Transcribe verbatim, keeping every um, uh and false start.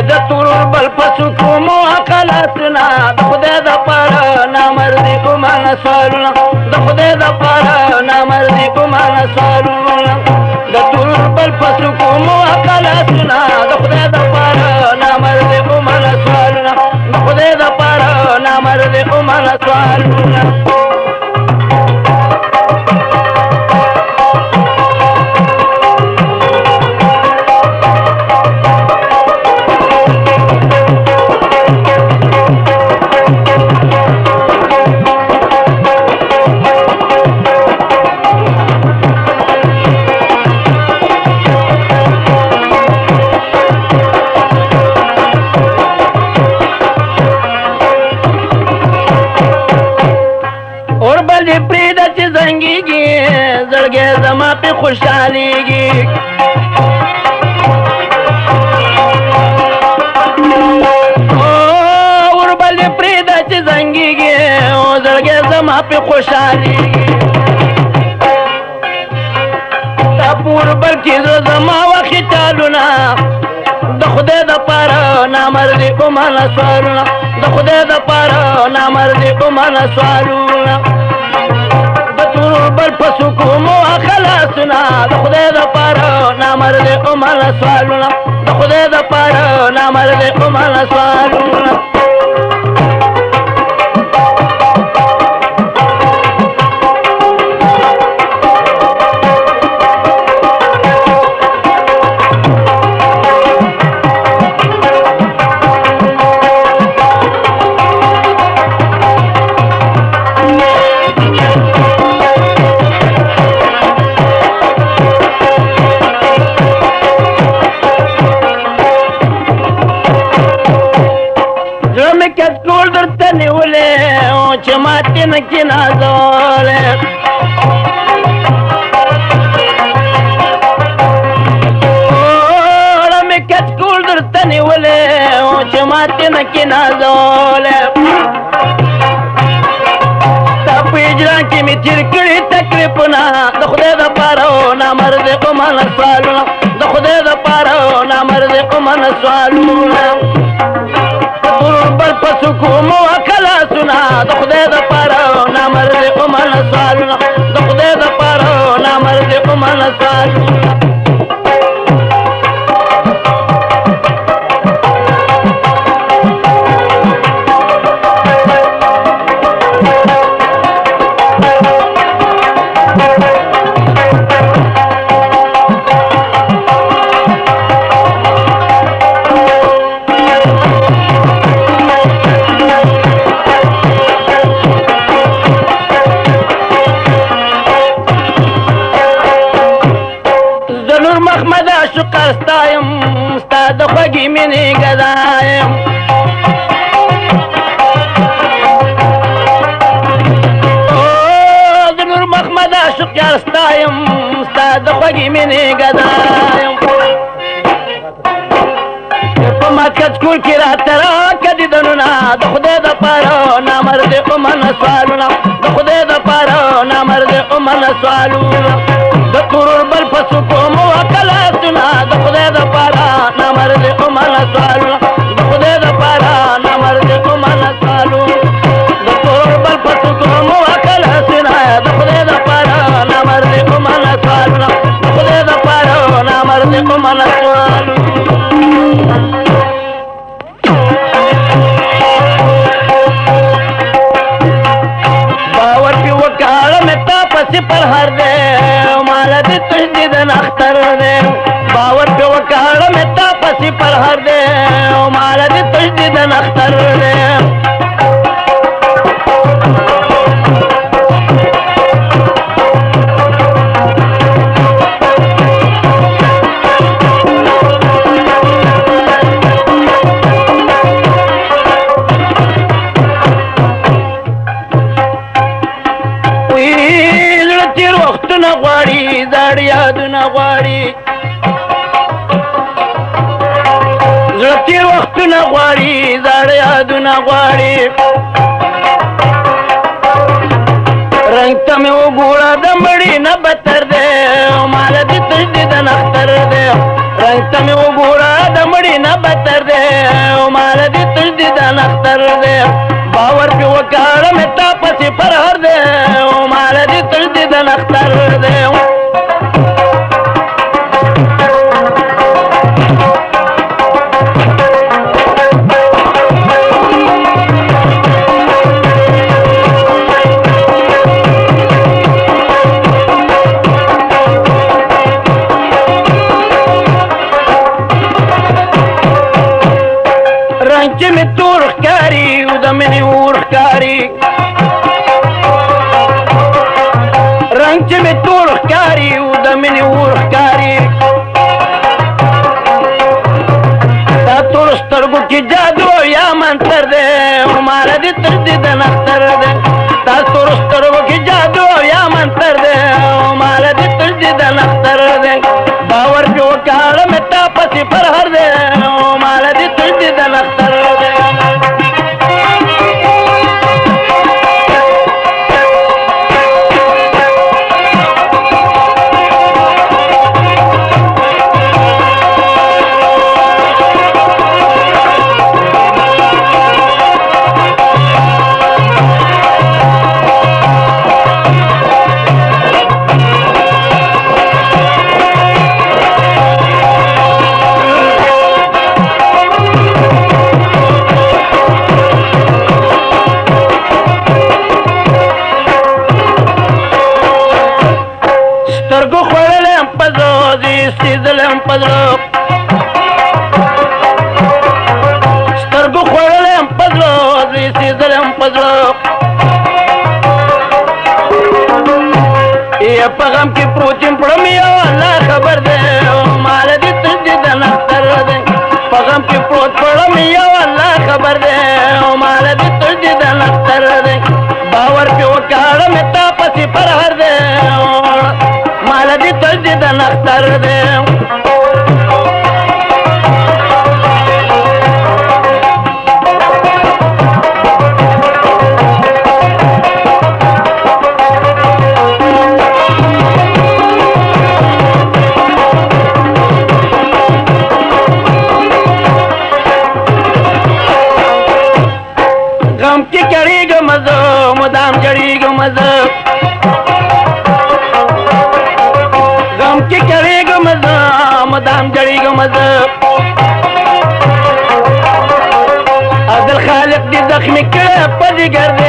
د تورور بل پسو کومو عقلاتنا د خدای د پاره نامردي کومه سوالونه د خدای د پاره نامردي کومه سوالونه د تورور بل پسو کومو عقلاتنا د خدای د پاره نامردي کومه سوالونه د خدای د پاره نامردي کومه سوالونه زړګی زما پې خوشحالېږي وربل دې پرېږده چې زنګېږي زړګی زما پې خوشحالېږي ستا په وربل کې زړه زما وخې ټالونه د خدای د پاره نامردي کومه سوالونه د خدای د پاره نامردي کومه سوالونه بل پسو کومو خلاصنا د خدای د پاره نامرده کومه سوالونه د خدای د پاره نامرده کومه سوالونه چې ماتې نه کې نازولې اوړه مې کچکول درته نیولې چې ماتې نه کې نازولې ستا په اجرا کې مې تېر کړي تکلیفونه د خدای د پاره نامردې کومه سوالونه د خدای د پاره نامردې کومه سوالونه بل پسو کومو خلاصونه د خدای د پاره نامردي کومه سوالونه د خدای د پاره نامردي کومه سوالونه ستایم ستا د خوږې مینې ګدایم د نور محمد عاشق یار ستایم ستا د خوږې مینې ګدایم په ما کچکول کې راته راکړه دیدنونه د خدای د پاره نامردې کومه سوالونه د خدای د پاره نامردې کومه سوالونه د تورور بل پسو کومو خلاصونه د خدای د پاره نامردي کومه سوالونه د خدای د پاره نامردي کومه سوالونه د تورور بل پسو کومو خلاصونه د خدای د پاره نامردي کومه سوالونه د خدای د پاره نامردي کومه سوالونه باور پې وکړه مې تا پسې پر هر دی مالا دې تجدید نختر دے باور پہ وکاڑ میں تا پسی پر ہر دے مالا دې تجدید نختر دے زړ یادونه غواړي زړه تېر وختونه غواړي زړ یادونه غواړي رنګ ته مې وګوره د مړي نه بدتر دی ماله دې تجدید نختر دی رنګ ته مې وګوره د مړي نه بتر دی او مال دې تجدید نختر دی باور په وکړه مې تا پسې فرهر دی او مال دې تجدید نختر دی رنگ چې مې تور ښکاري او د مینې اور ښکاري رنگ چې مې تور ښکاري او د مینې اور ښکاري دا تور سترګو کې جادو یا منتر دی او ماله دې تجدید نختر دی دا تور سترګو کې جادو یا منتر دی او ماله دې تجدید نختر دی باور پې وکړه مې تا پسې فرهر دی او ماله دې تجدید نختر دی سترګو خوړلم په زوزي سیدلم په زړه سترګو خوړلم په زوزي سیدلم په زړه یا په غم کې پروت یم پړم یو الله خبر دی مال دې تجدید نختر دی په غم کې پروت پړم یو الله خبر دی مال دې تجدید نختر دی باور پې وکړه مې تا پسې فرهر دی مال دې تجدید نختر دی غم کې کړېږم زه مدام جړېږم زه غم کې کړېږم زه مدام جړېږم زه عبدالخالق دې زخمي کړه په جګر دی